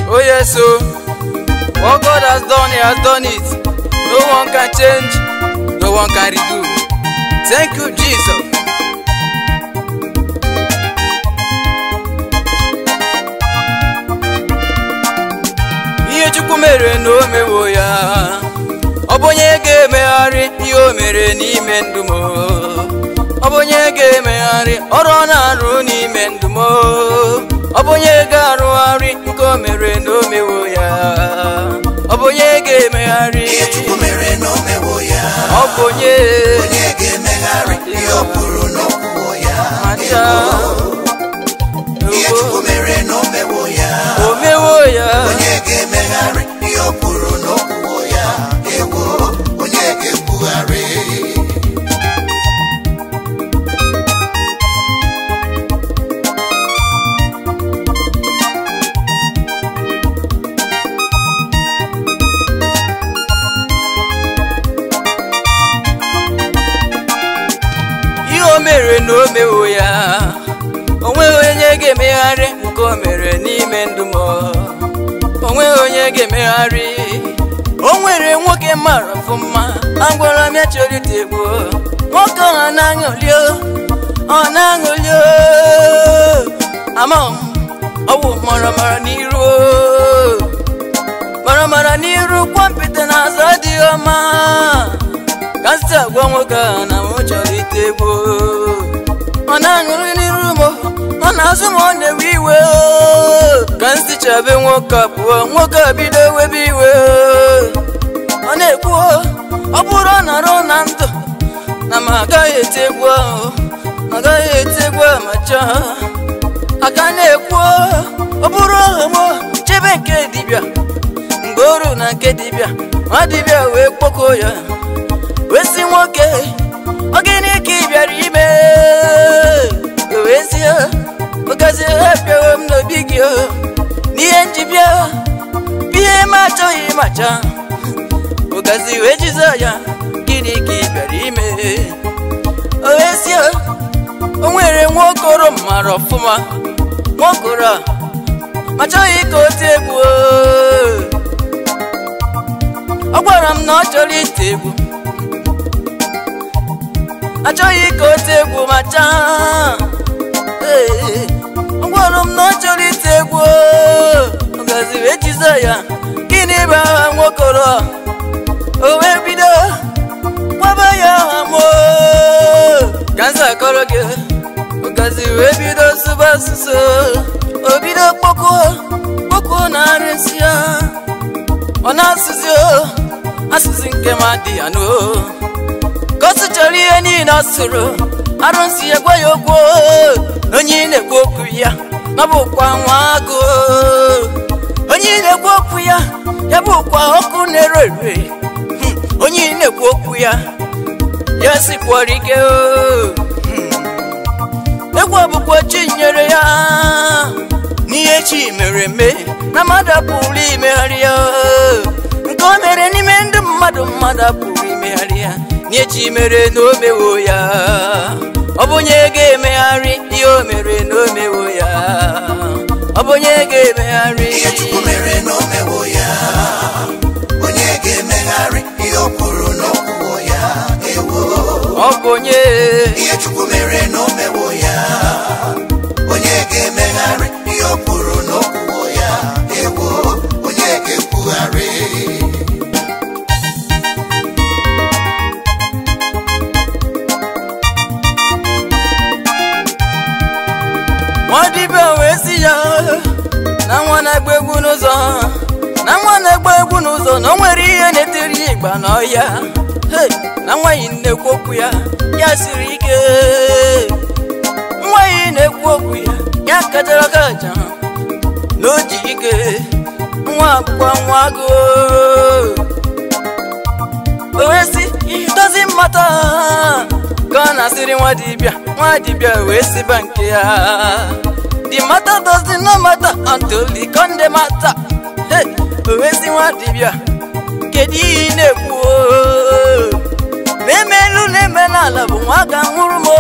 Oh yes, so what God has done, He has done it. No one can change, no one can redo. Thank you, Jesus. Ihe Chukwu mere na o mewo ya. Ọ bụ onye ga-emegharị ihe o mere n'ime ndụ m. Ọ bụ onye ga-emegharị ọrụ ọ na-arụ n'ime ndụ m. Ọ bụ onye ga-arụgharị nke o mere na o mewo ya. Ọ bụ onye ga-emegharị ihe Chukwu mere na o mewo ya. Ọ bụ onye ga-emegharị ihe o kwuru na o kwuo ya. Ihe Chukwu mere na o mewo ya. O mewo ya. Onye ga-emegharị ihe o kwuru na o kwuo ya. Ewo onye ga-ekwugharị. Mere na o mewo ya. O nweghị onye ga-emegharị nke o mere n'ime ndụ m. O nweghị onye ga-emegharị. O nwere nwoke mara ọfụma, agwara m ya chọrịta egwu. Nwoke ọ na-aṅụli, ọ na-aṅụli. Ama m ọ bụ maramara n'iru, maramara n'iru, kwampịta n'azụ adịghị ọma. Ka nsị agwa nwoke a na m chọrọ ite egwu. Ọ na-aṅụrị n'iru m, ọ na-azụ m, ọ na-ewe iwe. Ka nsị chabe nwoke a pụọ, nwoke a bido webe iwe. Ọ na-ekwu ọ bụrụ ọ nọrọ na ndụ na m agaghị ete egwu ahụ, agaghị ete egwu amacha. Aka na-ekwu ọ bụrụ ọhụ m chebe nke dibịa. Mgbe o ruo na nke dibịa, nwa dibịa wee kpọkọ ya. Wesi nwoke, ọ gịnị ka ị bịara ime? Wesi ogazi bịawa m n'obi gị n'ihe njibịa ihe m achọghị macha. Ogazi wee jizo ya, gịnị ka ị bịara ime? Wesi o nwere nwokoro mara ọfụma. Nwokoro a achọghị ka o tie egwu. Ọ gwara m na ọ chọrọ ite egwu, achọghị ka o tie egwu macha. Ọ gwara m na ọ chọrọ ite egwu. Ogazi wee jizo ya, gịnị bụ aha nwokoro? O wee bido gbaba ya aha m. Ka nza akọrọ gị, Ogazi wee bido sụba asụsụ. O bido kpọkuo na-arịsị ya. Ọ na-asụzi asụsụ nke m adị ya n'o. Ka ọ sụchara ihe niile ọ sụrụ, arụsị ya gwa ya okwu. Onye na-ekwu okwu ya, ọ bụkwa nwa agụ. Onye na-ekwu okwu ya, ya bụkwa ọkụ na-ere ere. Onye na-ekwu okwu ya, ya sikwara ike. Egwu bụkwa chi nyere ya. N'ihe chi mere eme na mmadụ pụrụ imegharị ya. Nke o mere n'ime ndụ mmadụ, mmadụ pụrụ imegharị ya. Nye chi mere na o mewo ya. Ọ bụ onye ga-emegharị ihe o mere na o mewo ya. Ọ bụ onye ga-emegharị ihe Chukwu mere na o mewo ya. Onye ga-emegharị ihe o kwuru na o kwuo ya. Ewo ọ bụ onye ihe Chukwu mere na o mewo ya. Onye ga-emegharị ihe o kwuru na o kwuo ya. Ewo onye ga-ekwugharị. Nwadibịa wee si ya na nwa na-agba egwu n'ụzọ, na nwa na-agba egwu n'ụzọ, na o nwere ihe na-etiri ịgba n'ọhịa. Na nwaanyị na-ekwu okwu ya, ya siri ike. Nwaanyị na-ekwu okwu ya, ya kajara kaja na o ji ike. Nwa abụkwa nwa agụ. O wee si it doesn't matter. Ka ọ na-asịrị nwa dibịa wee siba nke ya. The matter does not matter until the Conde matter. O wee si nwa dibịa, kedu ihe ị na-ekwu? Emelu na-eme n'ala bụ nwa ga-anwụrụ m.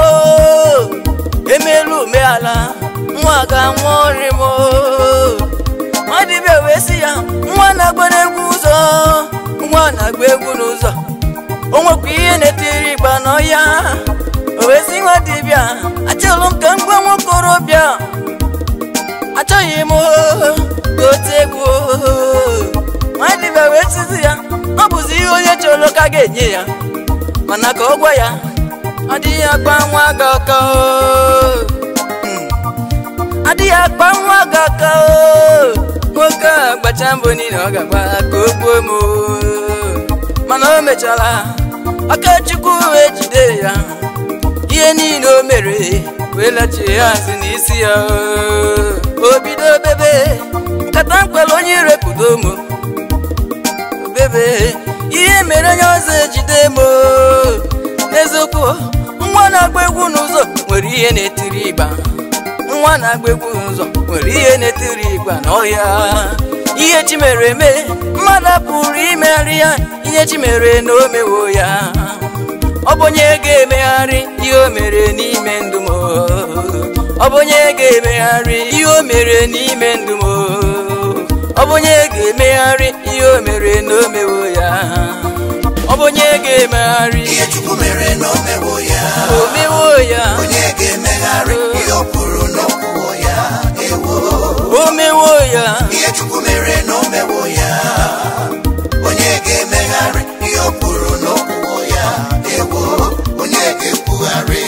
Emelu umeala nwa ga-anwụ ọrị m. Nwa dibịa wee si ya nwa na-agba egwu ụzọ nwa na-agba egwu n'ụzọ o nwekwa ihe na-etiri igba n'ọhịa o wee sị nwa dibịa achọrọ m ka m gwa nwokorobịa achọghị m otu egwu nwa dibịa wee sịzi ya ọ bụzi ihe onye chọrọ ka ga-enye ya mana ka ọ gwa ya adịghị akpa nwa gị aka adịghị akpa nwa gị aka nwoke a gbacha mbọ niile ọ ga-agba ka o gbuo m mana o mechara aka Chukwu wee jide ya ihe niile o mere wee lachie ya azụ n'isi ya o bido bebe nkata mkpere onye irepụdo m bebe ihe mere onye ọzọ ejide m n'eziokwu nwa na-agba egwu n'ụzọ nwere ihe na-etiri igba nwa na-agba egwu n'ụzọ nwere ihe na-etiri igba n'ọhịa ihe chi mere eme mmadụ pụrụ imegharị ya ihe chi mere na o mewo ya ọ bụ onye ga-emegharị ihe o mere n'ime ndụ m ọ bụ onye ga-emegharị ihe o mere n'ime ndụ m ọ bụ onye ga-emegharị ihe o mere na o mewo ya ọ bụ onye ga-emegharị ihe Chukwu mere na o mewo ya o mewo ya onye ga-emegharị ihe o kwuru na o kwuo ya ewo o mewo ya ihe Chukwu mere na o mewo ya onye ga-emegharị ihe o kwuru na o kwuo ya ewo onye ga-ekwugharị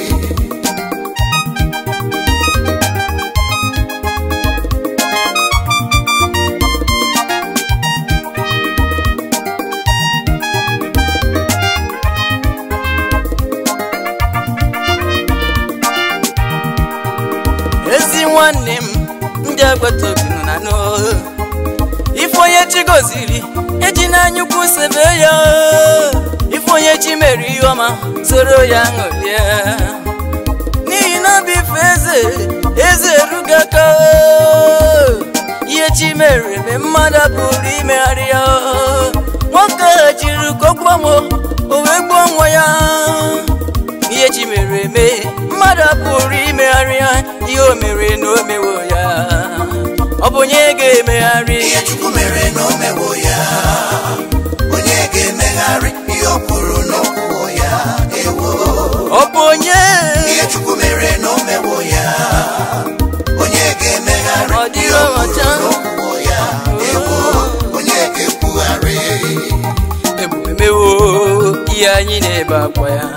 nwanne m ndị agbata obi nọ na n'ohe ife onye chi goziri eji n'anya ukwu sebe ya ife onye chi mere ihe ọma soro ya ṅụlie n'ihi na ọ bụ ife eze erugo aka ihe chi mere eme mmadụ pụrụ imegharị ya nwoke a jiri kogbuo m o wee gbuo nwa ya ihe chi mere eme mmadụ pụrụ imegharị ya ihe o mere na o mewo ya ọ bụ onye ga-emegharị ihe Chukwu mere na o mewo ya onye ga-emegharị ihe o kwuru na o kwuo ya ewo ọ bụ onye ihe Chukwu mere na o mewo ya onye ga-emegharị ọ dịghị ọcha na o kwuo ya ewo onye ga-ekwugharị ebube mewo ihe anyị na-ebe akwa ya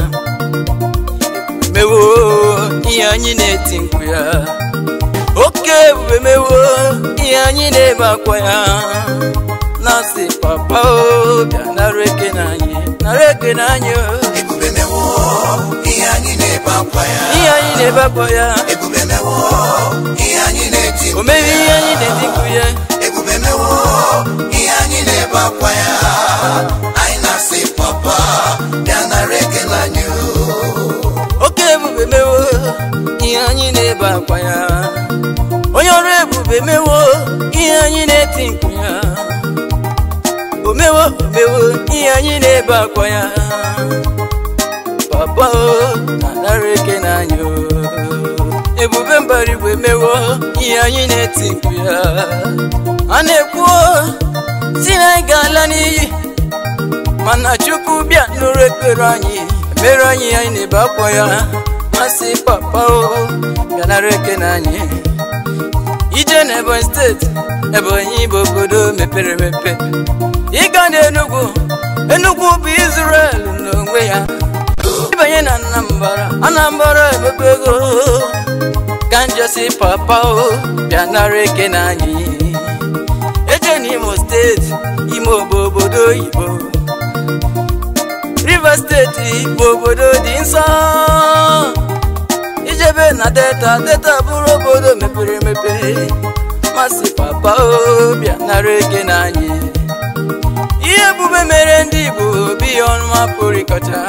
mewo ihe anyị na-eti mkpu ya oke ebube mewo ihe anyị na-ebe akwa ya na-asị papa o bịa nara ekene anyị ebube mewo ihe anyị na-ebe akwa ya ihe anyị na-ebe akwa ya ebube mewo ihe anyị na-eti o mere ihe anyị na-eti mkpu ya ebube mewo ihe anyị na-ebe akwa ya anyị na-asị papa bịa nara ekene anyị oke ebube mewo ihe anyị na-ebe akwa ya onye ọrụ ebube mewo ihe anyị na-eti mkpu ya o mewo ihe anyị na-ebe akwa ya papa o na-anara ekene anyị ebube mbara igwe mewo ihe anyị na-eti mkpu ya a na-ekwu si na anyị ga-ala n'iyi mana Chukwu bịa nụrụ ekpere anyị mere anyị anyị na-ebe akwa ya masị papa o bịa nara ekene anyị ije na Ebonyi steeti Ebonyi bụ obodo mepere emepe ịga n'Enugu bụ Israel n'onwe ya ịbanye na Anambra emepego ka njọsi papa o bịa nara ekene anyị eje n'Imo steeti Imo bụ obodo oyibo Rivers steeti bụ obodo dị nsọ ijebe na Delta bụrụ obodo mepere emepe masị papa o bịa nara ekene anyị ihe ebube mere ndị Igbo bi ọnụma pụrụ ịkọcha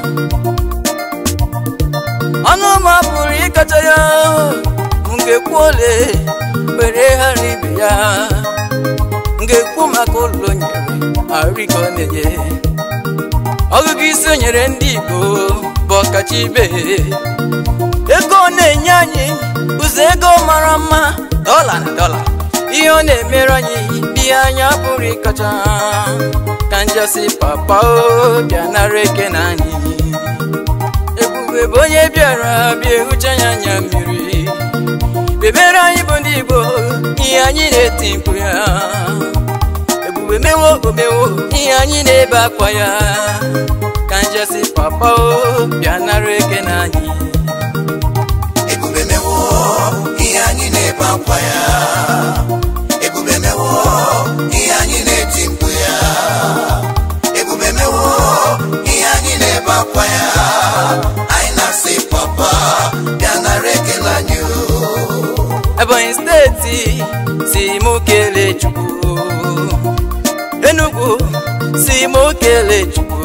ọnụma pụrụ ịkọcha ya ngekwu ole were ghara ibe ya ngekwu maka ụlọ nyere arịka ọ na-enye ọgụgụ isi o nyere ndị Igbo bụ ọkacha ibe ego ọ na-enye anyị ụzọ ego mara mma dọla na dọla ihe ọ na-emere anyị anya puri kacha kanja si papa o bia na reke nani ebube bonye biara bia uchanya nya miri bebera ibo ndibo anyi netimpu ya ebube mewo anyi neba kwa ya kanja si papa o bia na reke nani ebube mewo anyi neba kwa ya ebube mewo anyi netimpu ya ebube mewo anyi neba kwa ya aina si papa bia na reke nani Ebonyi State si mukele chukwu Enugu si mukele chukwu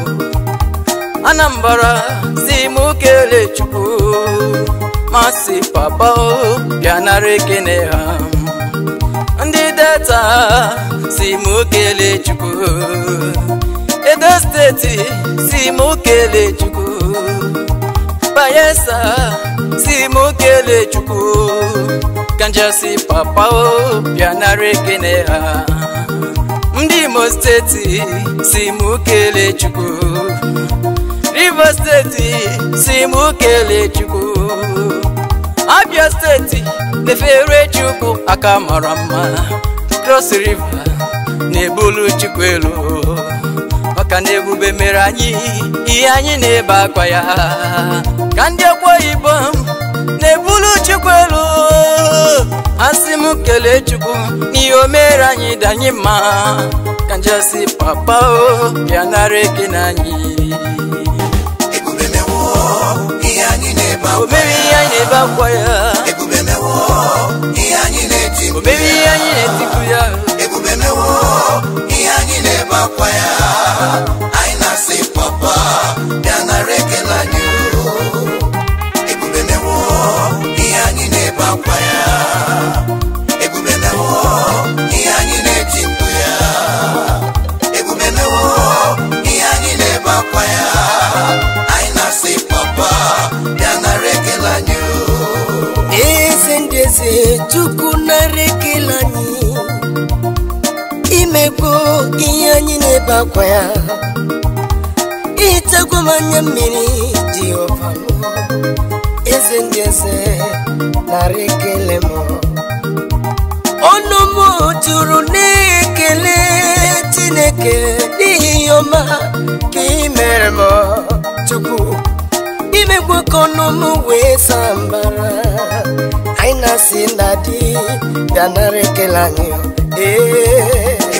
Anambra si mukele chukwu Masi papa o bia na rekene ha Ndi Delta si mukele chukwu Edo State si mukele chukwu Bayelsa si mukele chukwu Kanja si papa o bia na rekene ha Ndi Imo State si mukele chukwu Rivers State si mukele chukwu Abia State nefere chukwu akamara mma Cross River nebulu chukwu elu maka na ebube mere anyị ihe anyị na-ebe akwa ya ka ndị Akwa Ibom nebulu chukwu elu asị m kelee chukwu n'ihe o mere anyị danye mma ka nje si papa o bịa nara ekene anyị ebube mewo ihe anyị na-ebe akwa ya o mere ihe anyị na-ebe akwa ya ebube mewo ihe anyị na-etiku o mere ihe anyị na-etiku ya ebube mewo ihe anyị na-ebe akwa ya anyị na-asị papa bịa nara ekele anyị ebube mewo ihe anyị na-ebe akwa ya ebube mewo ihe anyị na-eti mkpu ya ebube mewo ihe anyị na-ebe akwa ya anyị na-asị papa bịa nara ekele anyị eze ndị eze Chukwu nara ekele anyị imegbu ihe anyị na-ebe akwa ya itegwu m anya mmiri Jehova m eze ndị eze nara ekele m ọnụ m juru na-ekele Chineke n'ihi ihe ọma ka ị mere m Chukwu imegbu ka ọnụ m wee saa mbara anyị na-asị nna di bịa nara ekele anyị